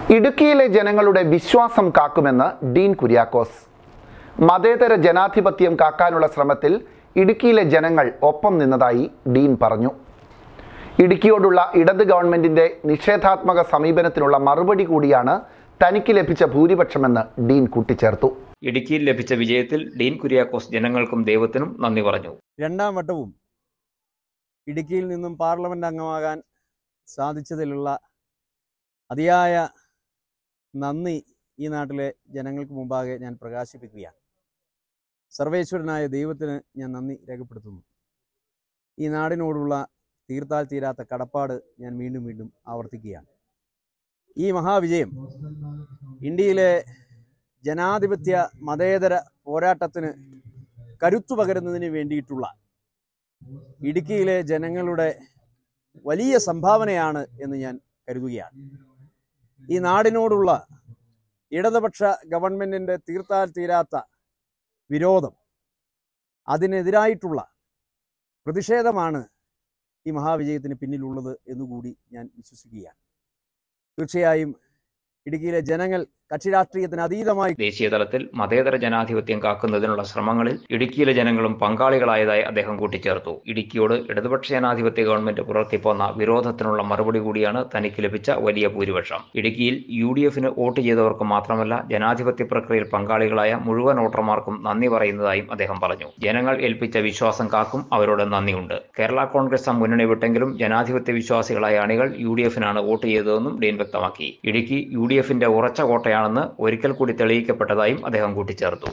ഇടുക്കിയിലെ ജനങ്ങളുടെ വിശ്വാസം കാക്കുമെന്ന് ഡീൻ കുര്യാക്കോസ്. മതേതര ജനാധിപത്യം കാക്കാനുള്ള ശ്രമത്തിൽ ഇടുക്കിയിലെ ജനങ്ങൾ ഒപ്പം നിന്നതായി ഡീൻ പറഞ്ഞു. ഇടുക്കിയോടുള്ള ഇടത് ഗവൺമെന്റിന്റെ നിഷേധാത്മക സമീപനത്തിനുള്ള മറുപടി കൂടിയാണ് തനിക്ക് ലഭിച്ച ഭൂരിപക്ഷമെന്ന് ഡീൻ കൂട്ടിച്ചേർത്തു. ഇടുക്കിയിൽ ലഭിച്ച വിജയത്തിൽ ഡീൻ കുര്യാക്കോസ് ജനങ്ങൾക്കും ദൈവത്തിനും നന്ദി പറഞ്ഞു. രണ്ടാം വട്ടവും ഇടുക്കിയിൽ നിന്നും പാർലമെന്റ് അംഗമാകാൻ സാധിച്ചതിലുള്ള അതിയായ നന്ദി ഈ നാട്ടിലെ ജനങ്ങൾക്ക് മുമ്പാകെ ഞാൻ പ്രകാശിപ്പിക്കുകയാണ്. സർവേശ്വരനായ ദൈവത്തിന് ഞാൻ നന്ദി രേഖപ്പെടുത്തുന്നു. ഈ നാടിനോടുള്ള തീർത്താൽ തീരാത്ത കടപ്പാട് ഞാൻ വീണ്ടും വീണ്ടും ആവർത്തിക്കുകയാണ്. ഈ മഹാവിജയം ഇന്ത്യയിലെ ജനാധിപത്യ മതേതര പോരാട്ടത്തിന് കരുത്തു പകരുന്നതിന് വേണ്ടിയിട്ടുള്ള ഇടുക്കിയിലെ ജനങ്ങളുടെ വലിയ സംഭാവനയാണ് എന്ന് ഞാൻ കരുതുകയാണ്. ഈ നാടിനോടുള്ള ഇടതുപക്ഷ ഗവൺമെൻറ്റിൻ്റെ തീർത്താൽ തീരാത്ത വിരോധം, അതിനെതിരായിട്ടുള്ള പ്രതിഷേധമാണ് ഈ മഹാവിജയത്തിന് പിന്നിലുള്ളത് എന്നുകൂടി ഞാൻ വിശ്വസിക്കുകയാണ്. തീർച്ചയായും ഇടുക്കിയിലെ ജനങ്ങൾ കക്ഷി രാഷ്ട്രീയത്തിന് അതീതമായി ദേശീയ തലത്തിൽ മതേതര ജനാധിപത്യം കാക്കുന്നതിനുള്ള ശ്രമങ്ങളിൽ ഇടുക്കിയിലെ ജനങ്ങളും പങ്കാളികളായതായി അദ്ദേഹം കൂട്ടിച്ചേർത്തു. ഇടുക്കിയോട് ഇടതുപക്ഷ ജനാധിപത്യ ഗവൺമെന്റ് പുലർത്തിപ്പോന്ന വിരോധത്തിനുള്ള മറുപടി കൂടിയാണ് തനിക്ക് ലഭിച്ച വലിയ ഭൂരിപക്ഷം. ഇടുക്കിയിൽ UDF വോട്ട് ചെയ്തവർക്ക് മാത്രമല്ല, ജനാധിപത്യ പ്രക്രിയയിൽ പങ്കാളികളായ മുഴുവൻ വോട്ടർമാർക്കും നന്ദി പറയുന്നതായും അദ്ദേഹം പറഞ്ഞു. ജനങ്ങൾ ഏൽപ്പിച്ച വിശ്വാസം കാക്കും, അവരോട് നന്ദിയുണ്ട്. കേരള കോൺഗ്രസ് മുന്നണി വിട്ടെങ്കിലും ജനാധിപത്യ വിശ്വാസികളായ അണികൾ UDF വോട്ട് ചെയ്തതെന്നും ഡീൻ വ്യക്തമാക്കി. ഇടുക്കി UDF ഉറച്ച കോട്ടയാണെന്ന് ഒരിക്കൽ കൂടി തെളിയിക്കപ്പെട്ടതായും അദ്ദേഹം കൂട്ടിച്ചേർത്തു.